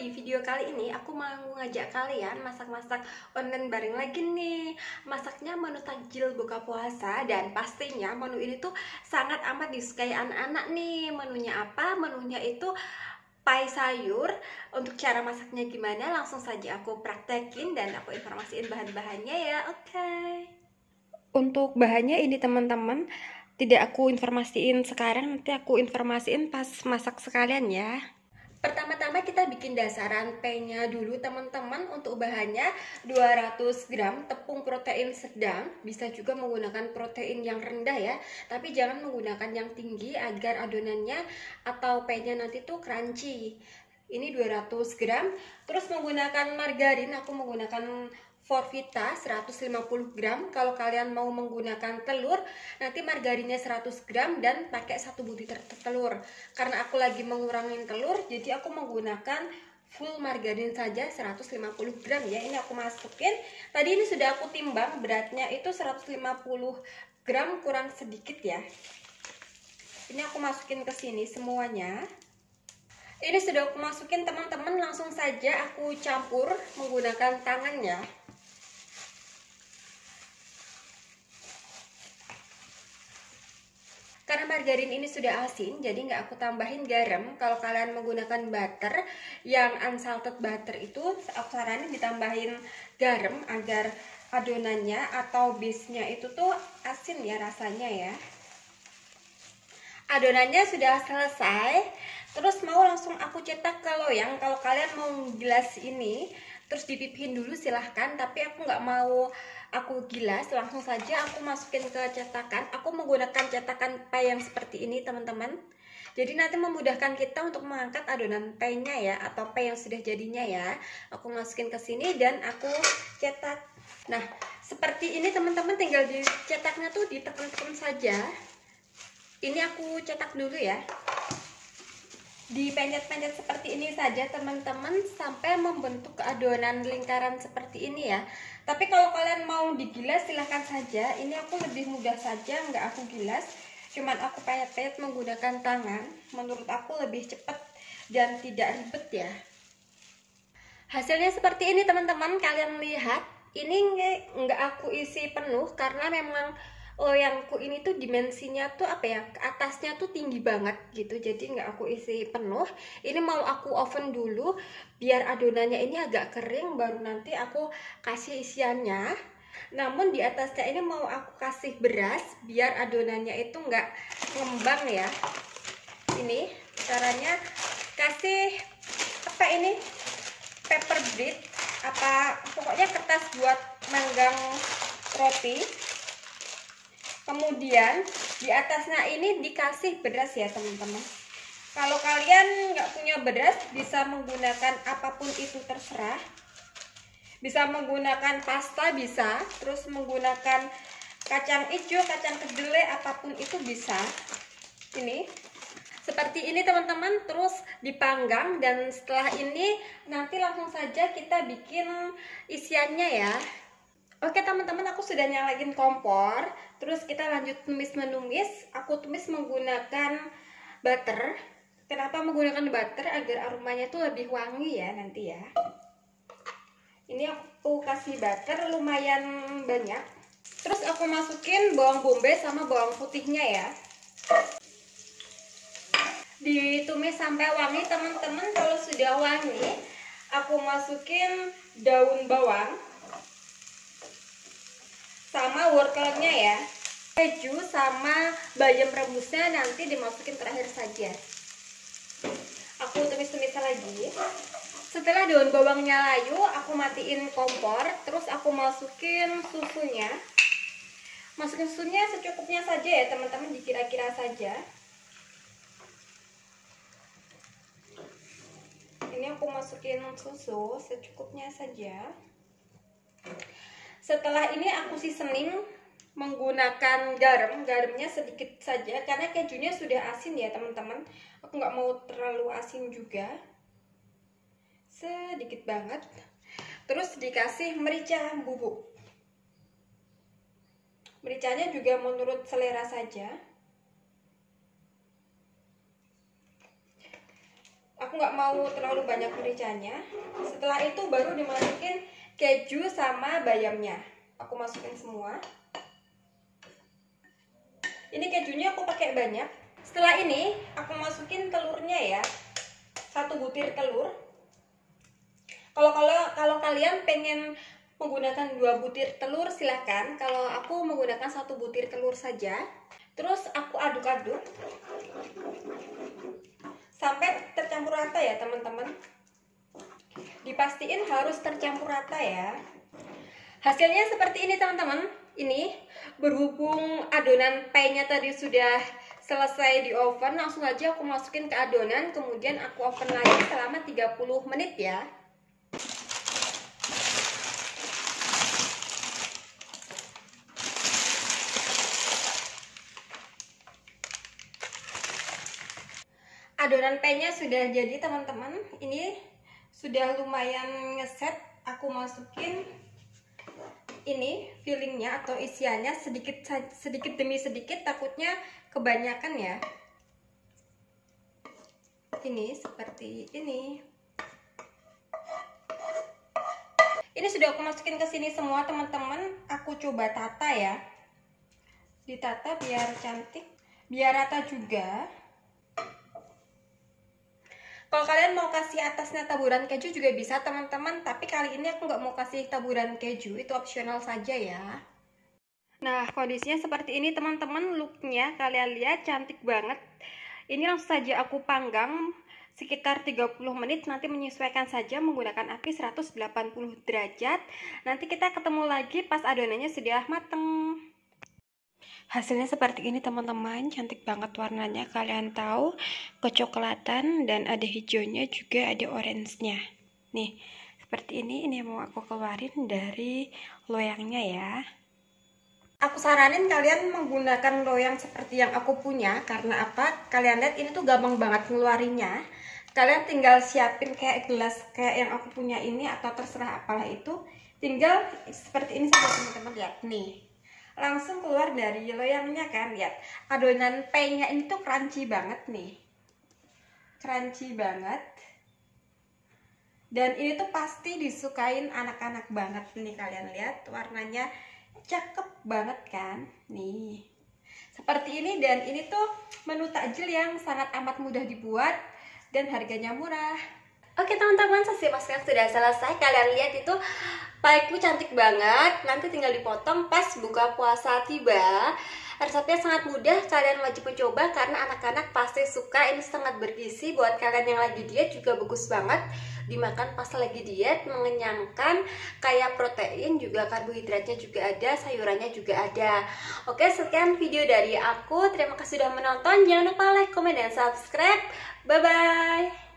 di video kali ini aku mau ngajak kalian masak-masak online bareng lagi nih. Masaknya menu takjil buka puasa dan pastinya menu ini tuh sangat amat disukai anak-anak nih. Menunya apa? Menunya itu pai sayur. Untuk cara masaknya gimana? Langsung saja aku praktekin dan aku informasiin bahan-bahannya ya. Oke. Untuk bahannya ini teman-teman, tidak aku informasiin sekarang, nanti aku informasiin pas masak sekalian ya. Pertama-tama kita bikin dasaran pie-nya dulu teman-teman. Untuk bahannya 200 gram tepung protein sedang. Bisa juga menggunakan protein yang rendah ya, tapi jangan menggunakan yang tinggi agar adonannya atau pie-nya nanti tuh crunchy. Ini 200 gram. Terus menggunakan margarin, aku menggunakan Forvita 150 gram. Kalau kalian mau menggunakan telur, nanti margarinnya 100 gram dan pakai 1 butir telur. Karena aku lagi mengurangin telur, jadi aku menggunakan full margarin saja 150 gram ya. Ini aku masukin. Tadi ini sudah aku timbang, beratnya itu 150 gram kurang sedikit ya. Ini aku masukin ke sini semuanya. Ini sudah aku masukin teman-teman, langsung saja aku campur menggunakan tangannya. Karena margarin ini sudah asin, jadi nggak aku tambahin garam. Kalau kalian menggunakan butter yang unsalted butter itu, aku saranin ditambahin garam agar adonannya atau base-nya itu tuh asin ya rasanya ya. Adonannya sudah selesai, terus mau langsung aku cetak ke loyang. Kalau kalian mau gilas ini, terus dipipihin dulu silahkan, tapi aku nggak mau aku gilas, langsung saja aku masukin ke cetakan. Aku menggunakan cetakan pie yang seperti ini teman-teman, jadi nanti memudahkan kita untuk mengangkat adonan pie-nya ya, atau pie yang sudah jadinya ya. Aku masukin ke sini dan aku cetak. Nah seperti ini teman-teman, tinggal dicetaknya tuh ditekan-tekan saja. Ini aku cetak dulu ya, dipencet-pencet seperti ini saja teman-teman sampai membentuk adonan lingkaran seperti ini ya. Tapi kalau kalian mau digilas silahkan saja. Ini aku lebih mudah saja, nggak aku gilas, cuman aku pencet-pencet menggunakan tangan. Menurut aku lebih cepat dan tidak ribet ya. Hasilnya seperti ini teman-teman, kalian lihat. Ini nggak aku isi penuh karena memang loyangku ini tuh dimensinya tuh apa ya, atasnya tuh tinggi banget gitu, jadi nggak aku isi penuh. Ini mau aku oven dulu biar adonannya ini agak kering, baru nanti aku kasih isiannya. Namun di atasnya ini mau aku kasih beras biar adonannya itu nggak ngembang ya. Ini caranya, kasih apa ini, paper bread apa pokoknya kertas buat manggang roti. Kemudian di atasnya ini dikasih beras ya teman-teman. Kalau kalian nggak punya beras, bisa menggunakan apapun itu terserah. Bisa menggunakan pasta bisa, terus menggunakan kacang hijau, kacang kedelai, apapun itu bisa. Ini seperti ini teman-teman, terus dipanggang. Dan setelah ini nanti langsung saja kita bikin isiannya ya. Oke teman-teman, aku sudah nyalain kompor. Terus kita lanjut tumis-menumis. Aku tumis menggunakan butter. Kenapa menggunakan butter? Agar aromanya tuh lebih wangi ya nanti ya. Ini aku kasih butter lumayan banyak. Terus aku masukin bawang bombay sama bawang putihnya ya. Ditumis sampai wangi teman-teman. Kalau sudah wangi, aku masukin daun bawang sama wortelnya ya. Keju sama bayam rebusnya nanti dimasukin terakhir saja. Aku tumis-tumis lagi. Setelah daun bawangnya layu, aku matiin kompor. Terus aku masukin susunya. Masukin susunya secukupnya saja ya teman-teman, dikira-kira saja. Ini aku masukin susu secukupnya saja. Setelah ini aku seasoning menggunakan garam. Garamnya sedikit saja karena kejunya sudah asin ya teman-teman. Aku nggak mau terlalu asin juga, sedikit banget. Terus dikasih merica bubuk. Mericanya juga menurut selera saja. Aku nggak mau terlalu banyak mericanya. Setelah itu baru dimasukin keju sama bayamnya. Aku masukin semua. Ini kejunya aku pakai banyak. Setelah ini aku masukin telurnya ya. 1 butir telur. Kalau kalian pengen menggunakan 2 butir telur silahkan. Kalau aku menggunakan 1 butir telur saja. Terus aku aduk-aduk sampai tercampur rata ya teman-teman. Dipastiin harus tercampur rata ya. Hasilnya seperti ini teman-teman. Ini berhubung adonan pie-nya tadi sudah selesai di oven, langsung aja aku masukin ke adonan, kemudian aku oven lagi selama 30 menit ya. Adonan pie-nya sudah jadi teman-teman. Ini sudah lumayan ngeset. Aku masukin ini fillingnya atau isiannya sedikit demi sedikit, takutnya kebanyakan ya. Ini seperti ini. Ini sudah aku masukin ke sini semua teman-teman. Aku coba tata ya. Ditata biar cantik, biar rata juga. Kalau kalian mau kasih atasnya taburan keju juga bisa teman-teman, tapi kali ini aku nggak mau kasih taburan keju, itu opsional saja ya. Nah, kondisinya seperti ini teman-teman, looknya kalian lihat cantik banget. Ini langsung saja aku panggang sekitar 30 menit, nanti menyesuaikan saja menggunakan api 180 derajat. Nanti kita ketemu lagi pas adonannya sudah mateng. Hasilnya seperti ini teman-teman, cantik banget warnanya, kalian tahu, kecoklatan dan ada hijaunya juga ada orange-nya. Nih, seperti ini mau aku keluarin dari loyangnya ya. Aku saranin kalian menggunakan loyang seperti yang aku punya, karena apa? Kalian lihat ini tuh gampang banget ngeluarinnya. Kalian tinggal siapin kayak gelas kayak yang aku punya ini atau terserah apalah itu. Tinggal seperti ini saja teman-teman, lihat nih. Langsung keluar dari loyangnya kan, lihat. Adonan pie-nya ini tuh crunchy banget nih. Crunchy banget. Dan ini tuh pasti disukain anak-anak banget nih, kalian lihat warnanya cakep banget kan. Nih. Seperti ini, dan ini tuh menu takjil yang sangat amat mudah dibuat dan harganya murah. Oke teman-teman, sesi masaknya sudah selesai. Kalian lihat itu pie-ku cantik banget. Nanti tinggal dipotong pas buka puasa tiba. Resepnya sangat mudah, kalian wajib mencoba karena anak-anak pasti suka. Ini sangat bergizi, buat kalian yang lagi diet juga bagus banget dimakan pas lagi diet, mengenyangkan, kayak protein juga, karbohidratnya juga ada, sayurannya juga ada. Oke, sekian video dari aku. Terima kasih sudah menonton. Jangan lupa like, komen, dan subscribe. Bye bye.